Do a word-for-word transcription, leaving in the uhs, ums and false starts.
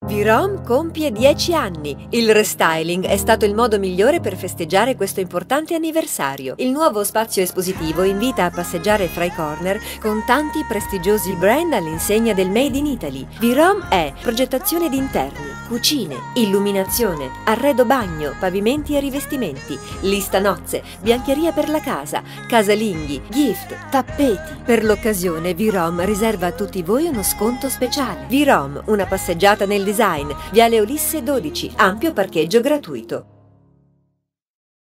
Virom compie dieci anni. Il restyling è stato il modo migliore per festeggiare questo importante anniversario. Il nuovo spazio espositivo invita a passeggiare fra i corner con tanti prestigiosi brand all'insegna del Made in Italy. Virom è progettazione di interni, cucine, illuminazione, arredo bagno, pavimenti e rivestimenti, lista nozze, biancheria per la casa, casalinghi, gift, tappeti. Per l'occasione Virom riserva a tutti voi uno sconto speciale. Virom, una passeggiata nel design, Viale Ulisse dodici, ampio parcheggio gratuito.